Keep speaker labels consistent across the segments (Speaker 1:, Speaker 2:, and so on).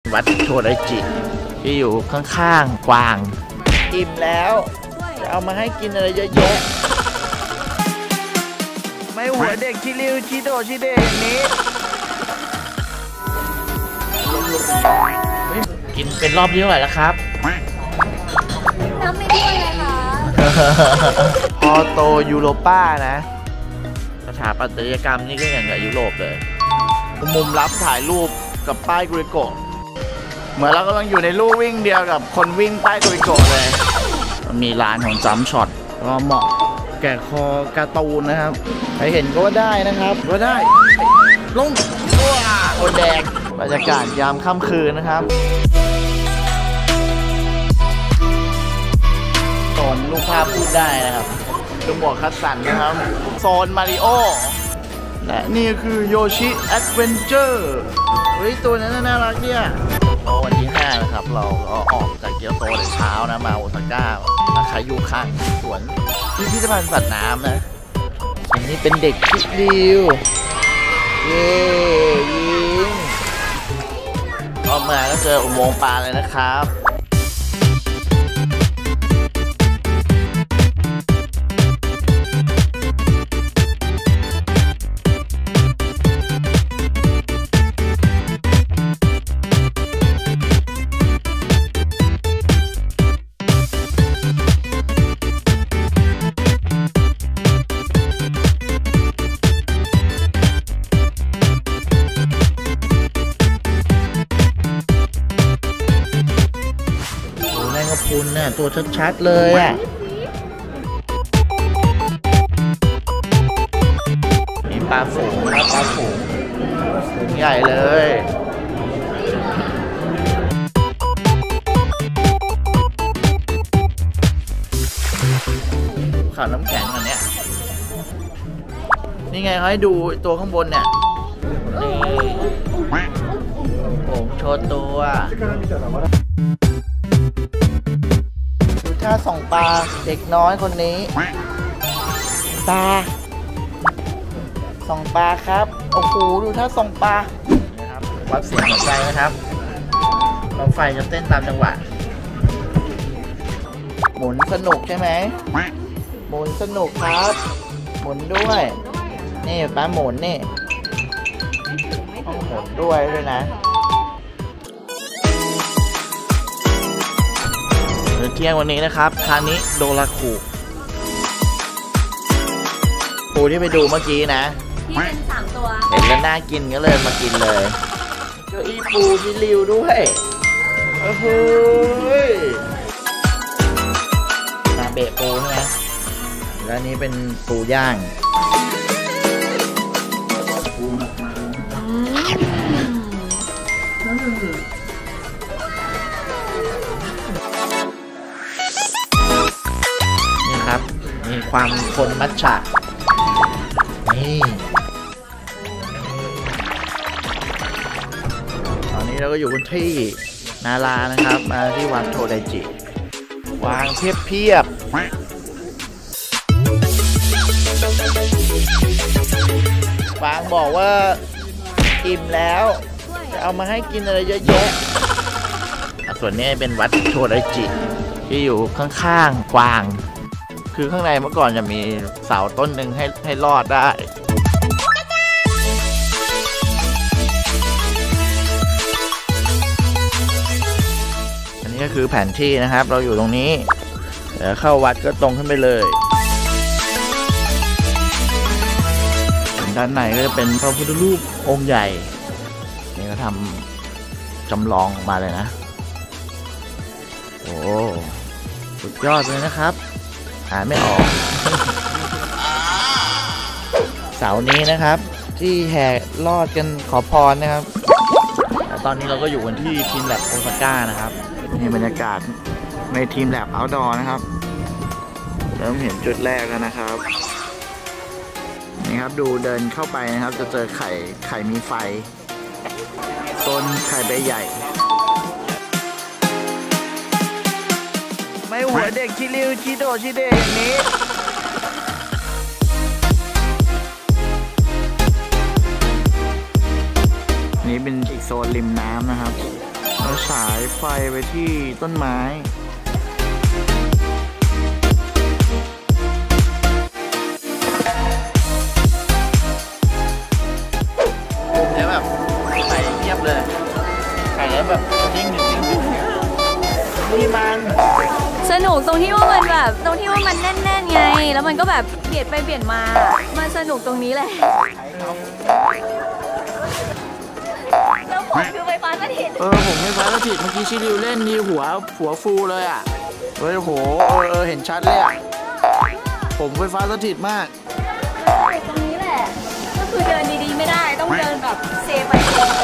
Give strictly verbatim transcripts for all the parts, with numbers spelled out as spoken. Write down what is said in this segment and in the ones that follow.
Speaker 1: วัดโทไดจิที่อยู่ข้างๆกวางอิ่มแล้วจะเอามาให้กินอะไรเยอะแยะไม่หัวเด็กชิลิวชิโดชิเดอย่างนี้กินเป็นรอบที่เท่าไหร่แล้วครับ
Speaker 2: น้ำไม่ได้เลยค่ะ
Speaker 1: พอโตยูโรป้านะสถาปัตยกรรมนี่ก็อย่างกับยุโรปเลยมุมรับถ่ายรูปกับป้ายกุริโกะเหมือนเรากำลังอยู่ในลู่วิ่งเดียวกับคนวิ่งป้ายกุริโกะเลยมีร้านของจัมช็อตก็เหมาะแก่คอการ์ตูนนะครับใครเห็นก็ว่าได้นะครับก็ได้ลงตัวโอแดงบรรยากาศยามค่ำคืนนะครับโซนรูปภาพพูดได้นะครับดูหมวกคัสสันนะครับโซนมาริโอและนี่คือโยชิแอดเวนเจอร์เฮ้ยตัวนั้นน่ารักเนี่ยโตวันที่ห้านะครับเราก็ออกจากเกียวโตแต่เช้านะมาโอซาก้าอาคายุคังสวนพิพิธภัณฑ์สัตว์น้ำนะอันนี้เป็นเด็กชิลิวเย้ยิ้มออกมาก็เจออุโมงค์ปลาเลยนะครับคุณน่ะตัวชัดๆเลยอ่ะมีปลาฝูงนะปลาฝูงฝูงใหญ่เลยข่าวน้ำแข็งอันเนี้ยนี่ไงเขาให้ดูตัวข้างบนเนี่ยนี่ผมโชว์ตัวท่าส่องปลาเด็กน้อยคนนี้ตาส่องปลาครับโอ้โหดูท่าส่องปลานะครับวัดเสียงหัวใจนะครับรถไฟจะเต้นตามจังหวะหมุนสนุกใช่ไหมหมุนสนุกครับหมุนด้วยนี่ปลาหมุนนี่ต้องหมุนด้วยด้วยนะเที่ยงวันนี้นะครับคานิโดราคุปูที่ไปดูเมื่อกี้นะ
Speaker 2: ที่เป็นสามตัว
Speaker 1: เห็นแล้วน่ากินก็เลยมากินเลยเจออีปูชิลิวด้วยโอ้โหนาเบะปูใช่ไหมแล้วนี้เป็นปูย่างครับมีความคนมัทฉะนี่ตอนนี้เราก็อยู่กันที่นารานะครับมาที่วัดโทไดจิวางเพียบเพียบวางบอกว่าอิ่มแล้วจะเอามาให้กินอะไรเยอะแยะส่วนนี้เป็นวัดโทไดจิที่อยู่ข้างๆกวางคือข้างในเมื่อก่อนจะมีเสาต้นหนึ่งให้ให้รอดได้อันนี้ก็คือแผนที่นะครับเราอยู่ตรงนี้เดี๋ยวเข้าวัดก็ตรงขึ้นไปเลยด้านในก็จะเป็นพระพุทธรูปองค์ใหญ่นี่ก็ทำจำลองออกมาเลยนะโอ้สุดยอดเลยนะครับหาไม่ออกเสาร์นี้นะครับที่แห่ลอดกันขอพรนะครับตอนนี้เราก็อยู่กันที่ทีมแลบโอซาก้านะครับนี่บรรยากาศในทีมแลบเอาท์ดอร์นะครับเริ่มเห็นจุดแรกแล้วนะครับนี่ครับดูเดินเข้าไปนะครับจะเจอไข่ไข่มีไฟโซนไข่ใบใหญ่ไม่หัวเด็กชิลิวชิโดชิเดอย่างนี้นี่เป็นอีกโซนริมน้ำนะครับโอ้เอาสายไฟไปที่ต้นไม้แล้วแบบไข่เงียบเลยไข่แล้วแบบยิ่งหนึ่งยิ่งหนึ่งนี่มัน
Speaker 2: สนุกตรงที่ว่ามันแบบตรงที่ว่ามันแน่นๆไงแล้วมันก็แบบเปลี่ยนไปเปลี่ยนมามันสนุกตรงนี้แหละแล้วผมคือไฟฟ้าสถิต
Speaker 1: เออผมไฟฟ้าสถิตเมื่อกี้ชิริวเล่นดีหัวหัวฟูเลยอ่ะเฮ้ยโหเออเออเห็นชัดเลยอ่ะผมไฟฟ้าสถิตมาก
Speaker 2: ตรงนี้แหละก็คือเดินดีๆไม่ได้ต้องเดินแบบเซไป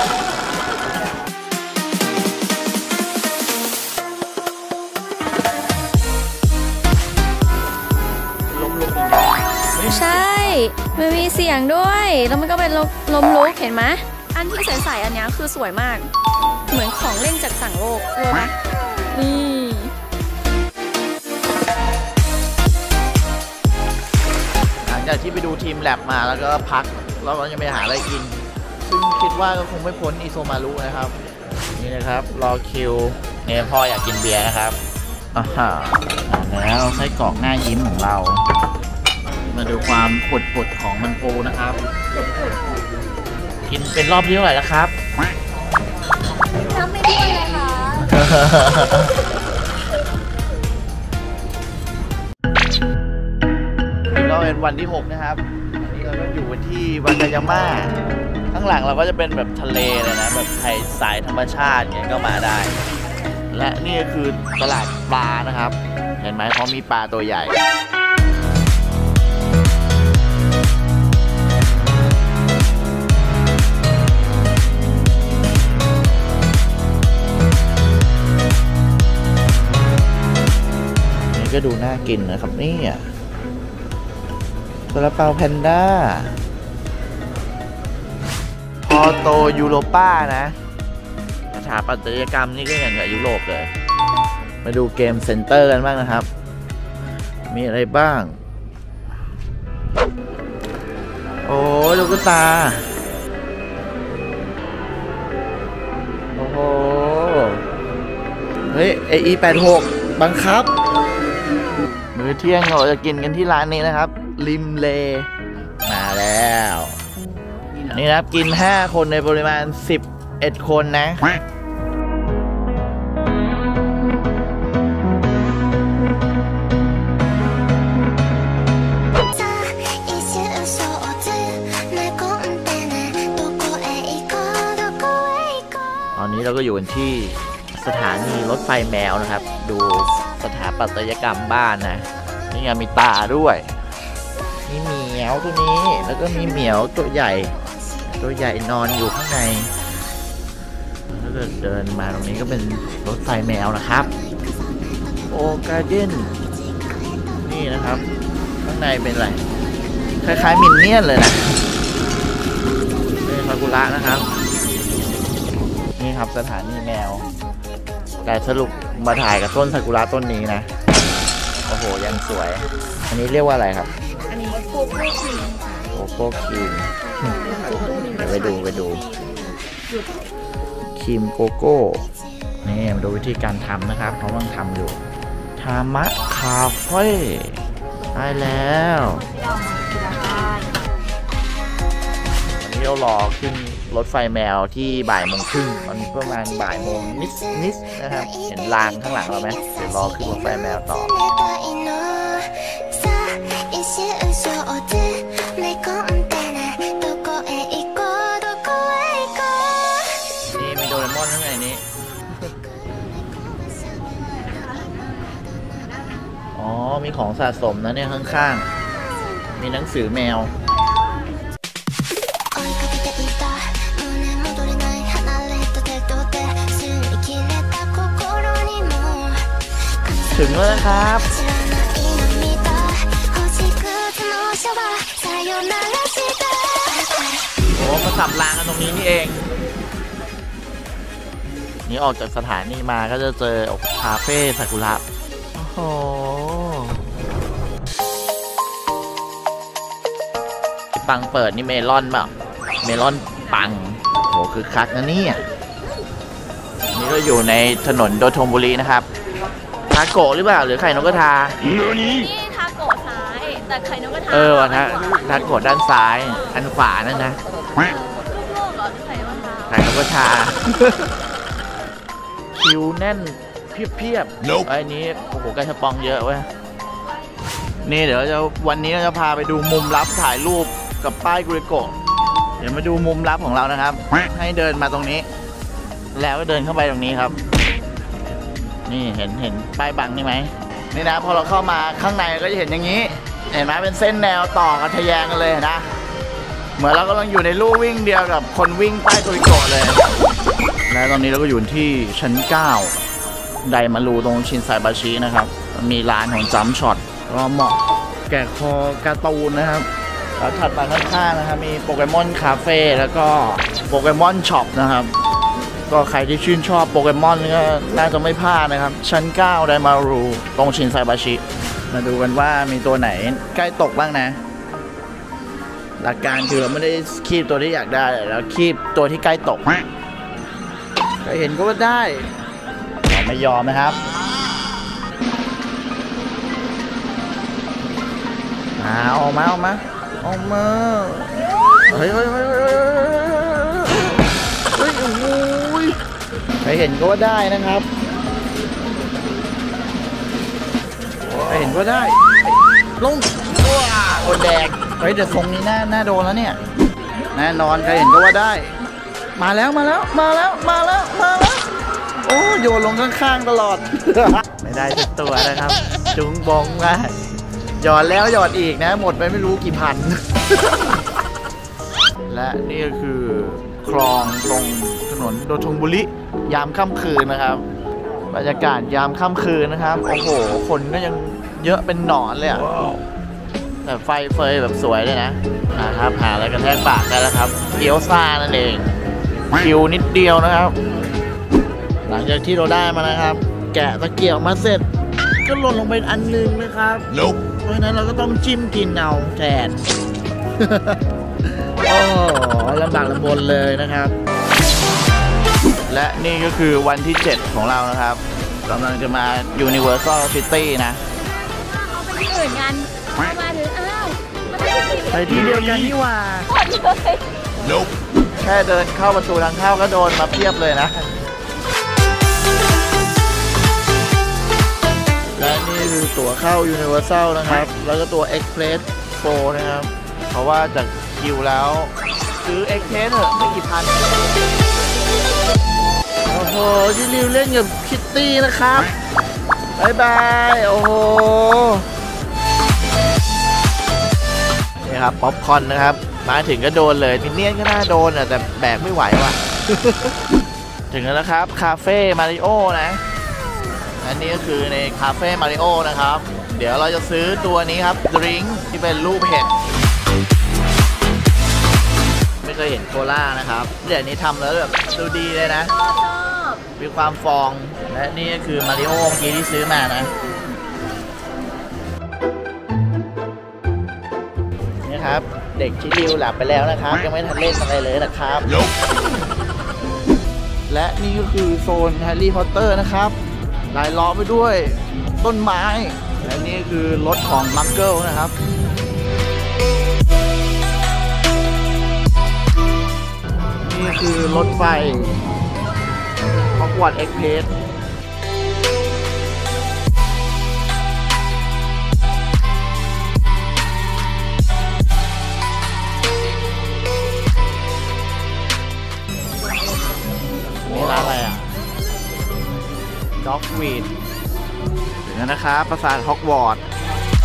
Speaker 2: ใช่มันมีเสียงด้วยแล้วมันก็เป็นลมลุกเห็นไหมอันที่ใสๆอันนี้คือสวยมากเหมือนของเล่นจากต่างโลกรู้ไหมนี่
Speaker 1: หลังจากที่ไปดูทีมแลบมาแล้วก็พักแล้วเราจะไปหาอะไรกินซึ่งคิดว่าก็คงไม่พ้นอิโซมารุนะครับนี่นะครับรอคิวเนี่ยพ่ออยากกินเบียร์นะครับอ่าฮะแล้วไส้กรอกหน้ายิ้มของเรามาดูความปุดๆของมันปูนะครับกินเป็นรอบที่เท่าไหร่แล้วครับ
Speaker 2: น้ำไม่ได้เลยค่ะ
Speaker 1: นี่ก็เป็นวันที่หกนะครับวันนี้เราก็อยู่กันที่วันกายาม่าข้างหลังเราก็จะเป็นแบบทะเลเลยนะแบบไทยสายธรรมชาติเงี้ยก็มาได้และนี่ก็คือตลาดปลานะครับเห็นไหมเขามีปลาตัวใหญ่ก็ดูน่ากินนะครับนี่อ่ะซาลาเปาแพนด้าพอโตยูโรป้านะสถาปัตยกรรมนี่ก็อย่างกับยุโรปเลยมาดูเกมเซ็นเตอร์กันบ้างนะครับมีอะไรบ้างโอ้ลูกตาโอ้โหเฮ้ย เอ อี แปดหกบังคับมื้อเที่ยงเราจะกินกันที่ร้านนี้นะครับริมเลมาแล้วอันนี้นะครับกินห้าคนในปริมาณสิบเอ็ดคนนะตอนนี้เราก็อยู่กันที่สถานีรถไฟแมวนะครับดูสถาปัตยกรรมบ้านนะนี่ไงมีตาด้วยมีเหมียวตัวนี้แล้วก็มีเหมียวตัวใหญ่ตัวใหญ่นอนอยู่ข้างในแล้วก็เดินมาตรงนี้ก็เป็นรถไฟแมวนะครับโอการ์เด้นนี่นะครับข้างในเป็นอะไรคล้ายๆมินเนี่ยนเลยนะเป็นซากุระนะครับนี่ครับสถานีแมวแต่สรุปมาถ่ายกับต้นซากุระต้นนี้นะโอ้โหยังสวยอันนี้เรียกว่าอะไรครับ
Speaker 2: อันนี้โคโค่ครีม
Speaker 1: โคโค่ครีมเดี๋ยวไปดูไปดูครีมโกโก้นี่มาดูวิธีการทำนะครับเขากำลังทำอยู่ทามะคาเฟ่ได้แล้ววันนี้เรารอขึ้นรถไฟแมวที่บ่ายโมงครึ่งตอนนี้ประมาณบ่ายโมงนิดนิดนะครับเห็นรางข้างหลังเราไหมเดี๋ยวรอขึ้นรถไฟแมวต่อนี่มีโดเรมอนข้างในนี้อ๋อมีของสะสมนะเนี่ยข้างๆมีหนังสือแมวถึงแล้วนะครับโอ้มาสับรางกันตรงนี้นี่เองนี่ออกจากสถานีมาก็จะเจอคาเฟ่ซากุระโอ้โหปังเปิดนี่เมลอนแบบเมลอนปังโหคือคักนะเนี่ยนี่ก็ก็อยู่ในถนนโดทงบุรีนะครับทาโกะหรือเปล่าหรือไข่นกกระทา
Speaker 2: นี่ทาโกะซ้ายแต่ไข่นกกระทา
Speaker 1: เออวะทาทาโกะด้านซ้ายอันขวานั่นนะ
Speaker 2: โลกเหรอไข่นกกระทา
Speaker 1: ไข่นกกระทาคิวแน่นเพียบๆไอ้นี้โอ้โหกระชับปองเยอะเว้ยนี่เดี๋ยวจะวันนี้เราจะพาไปดูมุมลับถ่ายรูปกับป้ายกุริโกะเดี๋ยวมาดูมุมลับของเรานะครับให้เดินมาตรงนี้แล้วก็เดินเข้าไปตรงนี้ครับนี่เห็นเห็นป้ายบังนี่ไหมนี่นะพอเราเข้ามาข้างในก็จะเห็นอย่างนี้เห็นไหมเป็นเส้นแนวต่อกันทะแยงกันเลยนะเหมือนเรากำลังอยู่ในลู่วิ่งเดียวกับคนวิ่งป้ายกุริโกะเลยและตอนนี้เราก็อยู่ที่ชั้นเก้าไดมารูตรงชินไซบาชินะครับมีร้านของจัมช็อตก็เหมาะแก่คอการ์ตูนนะครับแล้วถัดมาข้างๆนะครับมีโปเกมอนคาเฟ่แล้วก็โปเกมอนช็อปนะครับก็ใครที่ชื่นชอบโปเกมอนก็น่าจะไม่พลาดนะครับชั้นเก้าไดมารูตรงชินไซบาชิมาดูกันว่ามีตัวไหนใกล้ตกบ้างนะหลักการคือเราไม่ได้คีบตัวที่อยากได้แล้วคีบตัวที่ใกล้ตกใครเห็นก็ว่าได้ไม่ยอมนะครับมาออกมาออกมาออกมาเฮ้ยเฮ้ยเฮ้ยเฮ้ยเฮ้ยโอ้ยใครเห็นก็ว่าได้นะครับใครเห็นก็ได้ลงว้าโดนแดกเฮ้ยแต่ทรงนี้น่าน่าโดนแล้วเนี่ยแน่นอนใครเห็นก็ว่าได้มาแล้วมาแล้วมาแล้วมาแล้วมาแล้วโอ้โยนลงข้างๆตลอดไม่ได้สักตัวนะครับจุงบงมากหยอดแล้วหยอดอีกนะหมดไปไม่รู้กี่พัน และนี่ก็คือคลองตรงถนนโดทงบุรียามค่ำคืนนะครับบรรยากาศยามค่ำคืนนะครับโอ้โหคนก็ยังเยอะเป็นหนอนเลยอ่ะแต่ไฟเฟยแบบสวยเลยนะนะครับหาอะไรกระแทกปากได้แล้วครับเกี๊ยวซ่านั่นเองคิวนิดเดียวนะครับหลังจากที่เราได้มานะครับ แกะตะเกียบมาเสร็จก็หล่นลงไปอันนึงนะครับ nope. เพราะฉะนั้นเราก็ต้องจิ้มกินเอาแทน โอ้ลำบากลำบนเลยนะครับและนี่ก็คือวันที่เจ็ดของเรานะครับกำลังจะมา Universal City นะ
Speaker 2: เอาไปที่อื่นกันมาถึงอ้าว
Speaker 1: ไปที่เดียวกันนี่ว่า nope. แค่เดินเข้าประตูทางเข้าก็โดนมาเพียบเลยนะและนี่คือตั๋วเข้า Universal นะครับแล้วก็ตัว Express โฟร์ นะครับเพราะว่าจากคิวแล้วซื้อ Express เถอะไม่กี่พันโอ้โหจิริวเล่นกับคิตตี้นะครับบายบายโอ้โหนี่ครับป๊อปคอร์นนะครับมาถึงก็โดนเลยมินเนี่ยนก็น่าโดนแต่แบกไม่ไหวว่ะ ถึงแล้วนะครับคาเฟ่มาริโอนะอันนี้ก็คือในคาเฟ่มาริโอนะครับเดี๋ยวเราจะซื้อตัวนี้ครับดริงก์ที่เป็นรูปเห็ดไม่เคยเห็นโคล่านะครับเดี๋ยวนี้ทำแล้วแบบดูดีเลยนะมีความฟองและนี่ก็คือมาริโอเมื่อกี้ที่ซื้อมานะนี่ครับเด็กชิลิวหลับไปแล้วนะครับยังไม่ทันเล่นอะไรเลยนะครับ และนี่ก็คือโซนแฮร์รี่พอตเตอร์นะครับลายล้อมไปด้วยต้นไม้และนี่คือรถของมักเกิลนะครับนี่คือรถไฟฮอกวอตส์เอ็กเพรสนี่ร้านอะไรอ่ะด็อกวีดถึงแล้วนะครับปราสาทฮอกวอตส์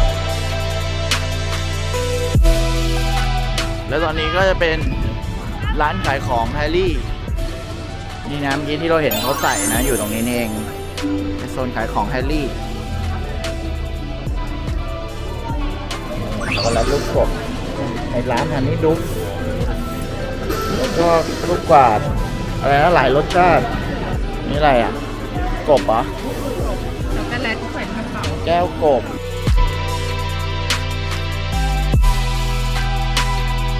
Speaker 1: แล้วตอนนี้ก็จะเป็นร้านขายของแฮร์รี่นี่นะเมื่อกี้ที่เราเห็นเขาใส่นะอยู่ตรงนี้เองในโซนขายของแฮร์รี่ช็อกโกแลตลูกกบในร้านฮันนี่ดุ๊กแล้วก็ลูกกวาดอะไรนะหลายรสชาตินี่อะไรอ่ะกบเหรอช็อกโกแลตใส่กระเป๋าแก้วกบ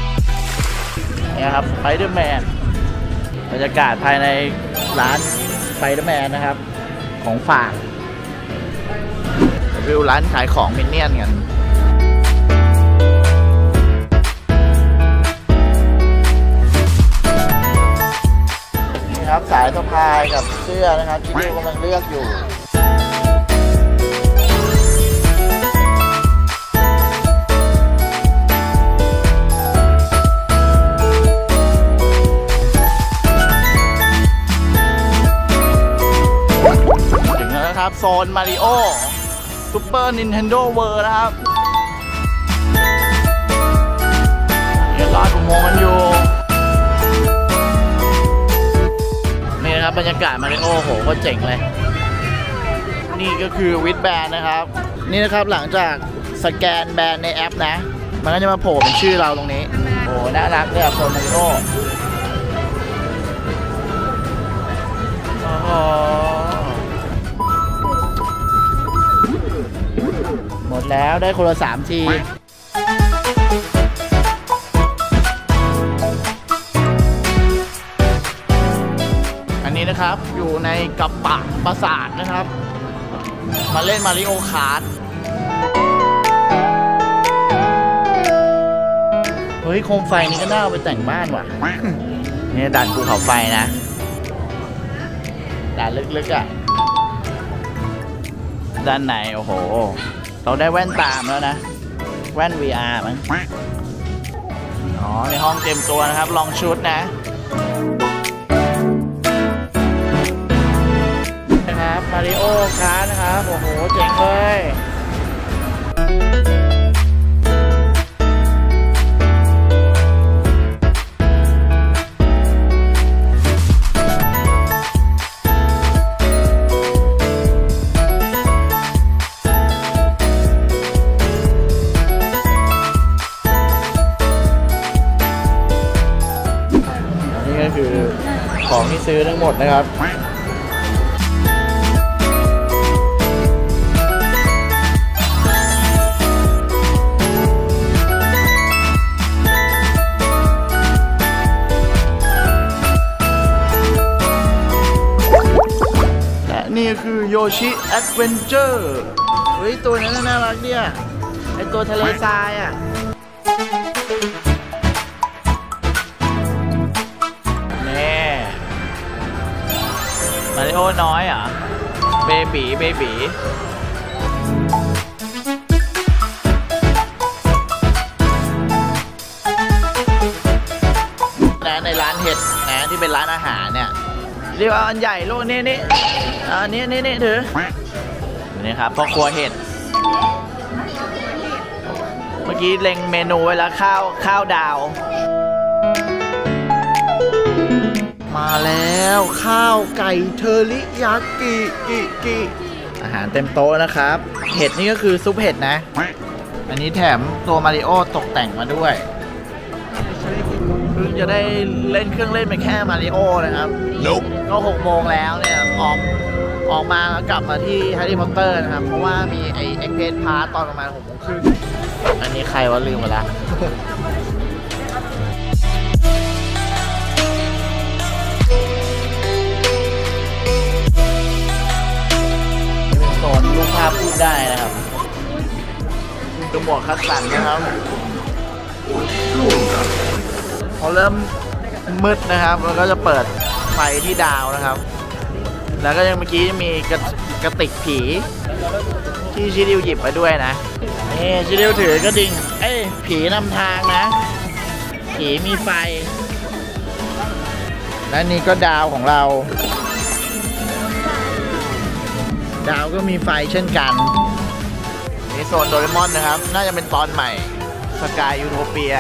Speaker 1: นี่ครับสไปเดอร์แมนบรรยากาศภายในร้านสไปเดอร์แมนนะครับของฝากวิวร้านขายของมินเนี่ยนกันนี่ครับสายสะพายกับเสื้อนะครับที่ดิวกำลังเลือกอยู่โซนมาริโอซูเปอร์นินเทนโดเวิร์นะครับยังรออุโมงค์กันอยู่นี่นะครับบรรยากาศมาริโอโหก็เจ๋งเลยนี่ก็คือวิดแบนนะครับนี่นะครับหลังจากสแกนแบนในแอปนะมันก็จะมาโผล่เป็นชื่อเราตรงนี้โอ้น่ารักเลยโซนมาริโอหมดแล้วได้คนละสามทีอันนี้นะครับอยู่ในกระปะปราสาทนะครับมาเล่นมาริโอคาร์ทเฮ้ยโคมไฟนี่ก็น่าเอาไปแต่งบ้านว่ะนี่ด่านภูเขาไฟนะด่านลึกๆอ่ะด้านในโอ้โหเราได้แว่นตามแล้วนะแว่น วี อาร์ มั้งอ๋อในห้องเต็มตัวนะครับลองชุดนะนะครับมาริโอคาร์ทนะครับโอ้โหเจ๋งเลยคือของที่ซื้อทั้งหมดนะครับและนี่คือโยชิแอดเวนเจอร์เฮ้ยตัวนั้นน่ารักเนี่ยไอตัวทะเลทรายอ่ะมาริโอน้อยอ่ะเบบีเบบีนะในร้านเห็ดนะที่เป็นร้านอาหารเนี่ยเรียกว่าอันใหญ่โลกนี้นี่อันนี้นี่นี่ถือนี่ครับพ่อครัวเห็ดเมื่อกี้เล็งเมนูไว้แล้วข้าวข้าวดาวมาแล้วข้าวไก่เทอริยากิกิกิอาหารเต็มโต๊ะนะครับเห็ดนี่ก็คือซุปเห็ดนะอันนี้แถมตัวมาริโอตกแต่งมาด้วยเพิ่งจะได้เล่นเครื่องเล่นไปแค่มาริโอนะครับ nope. ก็หกโมงแล้วเนี่ยออกออกมาแล้วกลับมาที่แฮร์รี่พอตเตอร์นะครับเพราะว่ามีไอเอ็กเพสพาร์ตตอนประมาณหกโมงครึ่งอันนี้ใครวะลืมไปแล้วรูปภาพพูดได้นะครับดูหมวกคัสสันนะครับพอเริ่มมืดนะครับแล้วก็จะเปิดไฟที่ดาวนะครับแล้วก็ยังเมื่อกี้มีกระกระติกผีที่ชิดิวหยิบมาด้วยนะนี่ชิดิวถือกระดิ่งเอ้ยผีนำทางนะผีมีไฟและนี่ก็ดาวของเราดาวก็มีไฟเช่นกันนี่โซนโดเรมอนนะครับน่าจะเป็นตอนใหม่สกายยูโทเปีย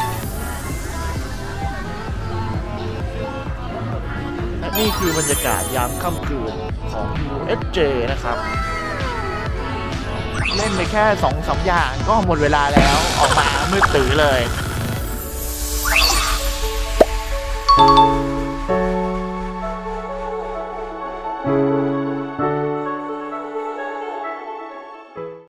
Speaker 1: และนี่คือบรรยากาศยามค่ำคืนของ ยู เอส เจ นะครับเล่นไปแค่สองสามอย่างก็หมดเวลาแล้วออกมามืดตื้อเลย